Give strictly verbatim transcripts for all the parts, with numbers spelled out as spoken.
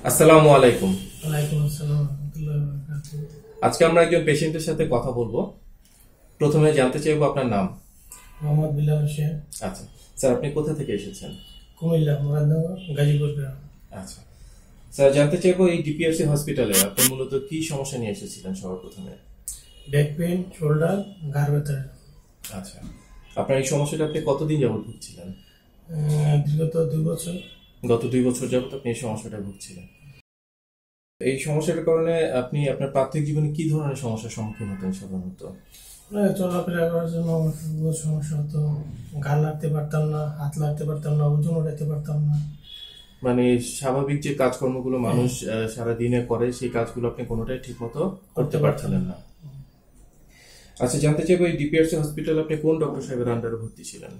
আসসালামু আলাইকুম। ওয়ালাইকুম আসসালাম ওয়া রাহমাতুল্লাহি ওয়া বারাকাতুহু। আজকে আমরা একজন পেশেন্টের সাথে কথা বলবো। প্রথমে জানতে চাইবো আপনার নাম। মোহাম্মদ বিলাল হোসেন, আচ্ছা স্যার, আপনি কোথা থেকে এসেছেন? কুমিল্লা মুরাদনগর গাজীপুর গ্রাম। আচ্ছা স্যার, জানতে চাইবো এই ডিপিআরসি হসপিটালে আপনি মূলত কি সমস্যা নিয়ে এসেছিলেন সবার প্রথমে? ব্যাক পেইন, শোল্ডার, ঘাড় ব্যথা। আচ্ছা, আপনার এই সমস্যাটা আপনি কতদিন যাবত ভুগছিলেন? আহ, বিগত দুই বছর। গত দুই বছর যাবত আপনি এই সমস্যাটা ভুগছিলেন। এই সমস্যাটার কারণে আপনি আপনার প্রাথমিক জীবনে কি ধরনের সমস্যার সম্মুখীন হতেন সাধারণত? মানে চলাফেরা করার জন্য আমার বহুত সমস্যা হতো। ঘাড় লাগতে পারতাম না, হাত লাগতে পারতাম না, ওজন উঠাতে পারতাম না। মানে স্বাভাবিক যে কাজকর্মগুলো মানুষ আহ, সারাদিনে করে সেই কাজগুলো আপনি কোনোটাই ঠিক মতো করতে পারছিলেন না। আচ্ছা, জানতে চাইবো এই ডিপিআরসি হসপিটাল আপনি কোন ডক্টর সাহেবের আন্ডারে ভর্তি ছিলেন?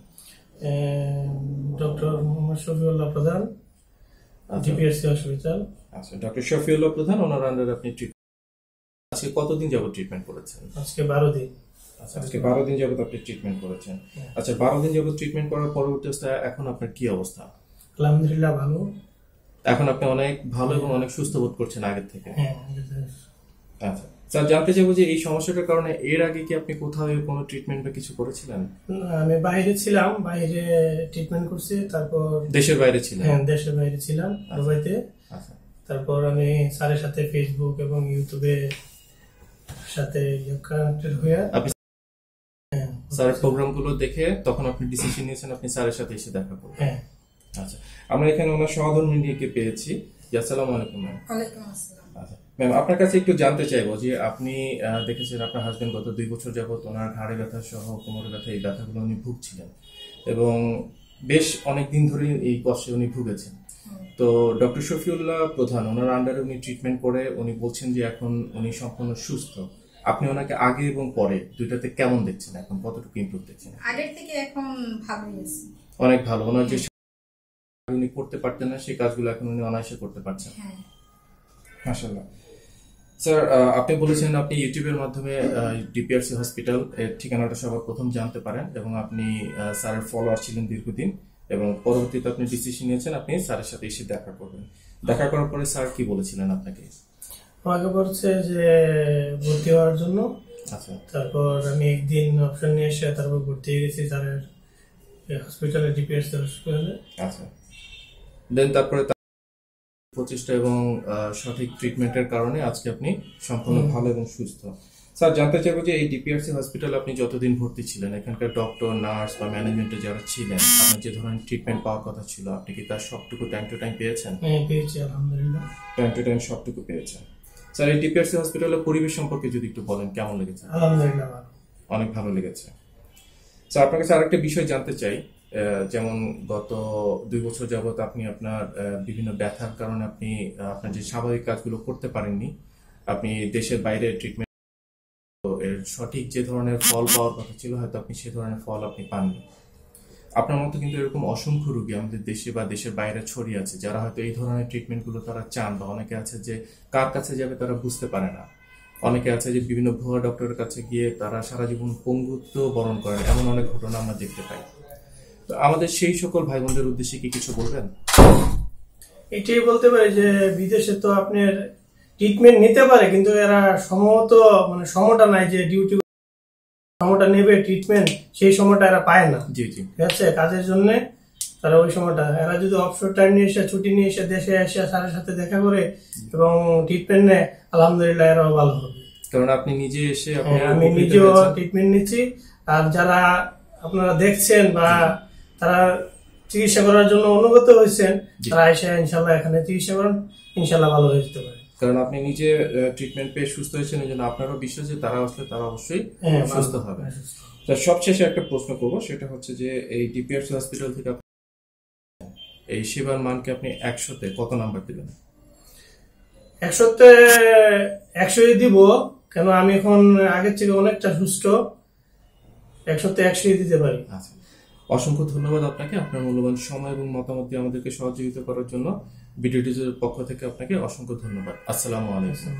Doctor Mohammad Shafiullah Pradhan, DPRC hospital. আচ্ছা, ডক্টর শফিউল্লাহ প্রধান, ওনার আন্ডারে আপনি ট্রিটমেন্ট আজকে কতদিন যাবত ট্রিটমেন্ট করেছেন? আজকে বারো দিন। আচ্ছা, আজকে বারো দিন যাবত আপনি ট্রিটমেন্ট করেছেন। আচ্ছা, বারো দিন যাবত ট্রিটমেন্ট করার পরবর্তী অবস্থায় এখন আপনার কি অবস্থা? আলহামদুলিল্লাহ ভালো। এখন আপনি অনেক ভালো এবং অনেক সুস্থ বোধ করছেন আগের থেকে? হ্যাঁ। আচ্ছা স্যার, জানতে চাইবো যে এই সমস্যাটার কারণে এর আগে কি আপনি কোথাও কোনো ট্রিটমেন্ট বা কিছু করেছিলেন? আমি বাইরে ছিলাম, বাইরে ট্রিটমেন্ট করছি। তারপর দেশের বাইরে ছিলেন? হ্যাঁ, দেশের বাইরে ছিলাম, দুবাইতে। আচ্ছা, তারপর আমি স্যারের সাথে ফেসবুক এবং ইউটিউবে সাথে কানেক্টেড হয়ে আপনি স্যারের প্রোগ্রামগুলো দেখে তখন আপনি ডিসিশন নিয়েছেন আপনি স্যারের সাথে এসে দেখা করবেন। হ্যাঁ। আচ্ছা, আমরা এখানে ওনার সহধর্মিণীকে পেয়েছি। জি, আসসালামু আলাইকুম ম্যাম। ওয়ালাইকুম আসসালাম। আচ্ছা ম্যাম, আপনার কাছে একটু জানতে চাইবো যে আপনি আহ, দেখেছেন আপনার হাজবেন্ড গত দুই বছর যাবত ওনার ঘাড়ে ব্যথা সহ কোমরে ব্যথা এই ব্যথাগুলো উনি ভুগছিলেন এবং বেশ অনেক দিন ধরে এই কষ্টে উনি ভুগেছেন। তো ডক্টর শফিউল্লাহ প্রধান ওনার আন্ডারে উনি ট্রিটমেন্ট করে উনি বলছেন যে এখন উনি সম্পূর্ণ সুস্থ। আপনি ওনাকে আগে এবং পরে দুইটাতে কেমন দেখছেন, এখন কতটুকু ইমপ্রুভ দেখছেন? আগের থেকে এখন ভালোই আছি। অনেক ভালো। ওনার যে উনি করতে পারতেন না সেই কাজগুলো এখন উনি অনায়াসে করতে পারছেন। হ্যাঁ। মাশাআল্লাহ। স্যার, আহ, আপনি বলেছেন আপনি ইউটিউবের মাধ্যমে ডিপিআরসি হসপিটাল এর ঠিকানাটা সবার প্রথম জানতে পারেন এবং আপনি আহ, স্যারের ফলোয়ার ছিলেন দীর্ঘদিন এবং পরবর্তীতে আপনি ডিসিশন নিয়েছেন আপনি স্যারের সাথে এসে দেখা করবেন। দেখা করার পরে স্যার কি বলেছিলেন আপনাকে? আমাকে বলছে যে ভর্তি হওয়ার জন্য। আচ্ছা, তারপর আমি একদিন অপশন নিয়ে এসে তারপর ভর্তি হয়ে গেছি স্যারের হসপিটালে, ডিপিআরসি হসপিটালে। আচ্ছা, দেন তারপরে তার প্রচেষ্টা এবং আহ, সঠিক ট্রিটমেন্টের কারণে আজকে আপনি সম্পূর্ণ ভালো এবং সুস্থ। স্যার, জানতে চাইবো যে এই ডিপিআরসি হসপিটালে আপনি যতদিন ভর্তি ছিলেন এখানকার ডক্টর, নার্স বা ম্যানেজমেন্টে যারা ছিলেন আপনার যে ধরনের ট্রিটমেন্ট পাওয়ার কথা ছিল আপনি কি তার সবটুকু টাইম টু টাইম পেয়েছেন? হ্যাঁ, পেয়েছি আলহামদুলিল্লাহ। টাইম টু টাইম সবটুকু পেয়েছেন। স্যার, এই ডিপিআরসি হসপিটালের পরিবেশ সম্পর্কে যদি একটু বলেন কেমন লেগেছে? আলহামদুলিল্লাহ ভালো। অনেক ভালো লেগেছে। স্যার, আপনার কাছে আরেকটা বিষয় জানতে চাই। আহ, যেমন গত দুই বছর যাবত আপনি আপনার আহ, বিভিন্ন ব্যথার কারণে আপনি আহ, আপনার যে স্বাভাবিক কাজগুলো করতে পারেননি, আপনি দেশের বাইরে ট্রিটমেন্ট এর সঠিক যে ধরনের ফল পাওয়ার কথা ছিল হয়তো আপনি সে ধরনের ফল আপনি পাননি। আপনার মতো কিন্তু এরকম অসংখ্য রোগী আমাদের দেশে বা দেশের বাইরে ছড়িয়ে আছে যারা হয়তো এই ধরনের ট্রিটমেন্টগুলো তারা চান, বা অনেকে আছে যে কার কাছে যাবে তারা বুঝতে পারে না। অনেকে আছে যে বিভিন্ন ভুয়া ডক্টরের কাছে গিয়ে তারা সারা জীবন পঙ্গুত্ব বরণ করেন, এমন অনেক ঘটনা আমরা দেখতে পাই। তো আমাদের সেই সকল ভাই বোনদের উদ্দেশ্যে কি কিছু বলবেন? এটাই বলতে পারি যে বিদেশে তো আপনার ট্রিটমেন্ট নিতে পারে, কিন্তু এরা সম্ভবত মানে সময়টা নাই যে ডিউটি সময়টা নেবে ট্রিটমেন্ট, সেই সময়টা এরা পায় না। জি জি, ঠিক আছে, কাজের জন্য তারা ওই সময়টা, এরা যদি অবসর টাইম নিয়ে এসে ছুটি নিয়ে এসে দেশে এসে স্যারের সাথে দেখা করে এবং ট্রিটমেন্ট নেয়, আলহামদুলিল্লাহ এরাও ভালো হবে। কারণ আপনি নিজে এসে হ্যাঁ, আমি নিজেও ট্রিটমেন্ট নিচ্ছি। আর যারা আপনারা দেখছেন বা তারা চিকিৎসা করার জন্য অনুগত হয়েছেন তারা এসে ইনশাল্লাহ এখানে চিকিৎসা করেন, ইনশাল্লাহ ভালো হয়ে যেতে পারে। কারণ আপনি নিজে ট্রিটমেন্ট পেয়ে সুস্থ হয়েছেন, এই জন্য আপনারও বিশ্বাস যে তারা আসলে তারা অবশ্যই হ্যাঁ, সুস্থ হবে। তো সবশেষে একটা প্রশ্ন করবো, সেটা হচ্ছে যে এই ডিপিআরসি হসপিটাল থেকে আপনি এই সেবার মানকে আপনি একশোতে কত নাম্বার দিবেন? একশোতে একশোই দিব, কেন আমি এখন আগের থেকে অনেকটা সুস্থ। একশোতে একশোই দিতে পারি। আচ্ছা, অসংখ্য ধন্যবাদ আপনাকে আপনার মূল্যবান সময় এবং মতামত দিয়ে আমাদেরকে সহযোগিতা করার জন্য। ভিডিওটির পক্ষ থেকে আপনাকে অসংখ্য ধন্যবাদ। আসসালামু আলাইকুম।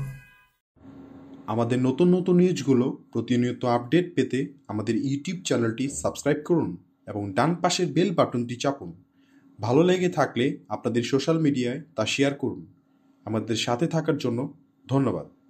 আমাদের নতুন নতুন নিউজগুলো প্রতিনিয়ত আপডেট পেতে আমাদের ইউটিউব চ্যানেলটি সাবস্ক্রাইব করুন এবং ডান পাশের বেল বাটনটি চাপুন। ভালো লেগে থাকলে আপনাদের সোশ্যাল মিডিয়ায় তা শেয়ার করুন। আমাদের সাথে থাকার জন্য ধন্যবাদ।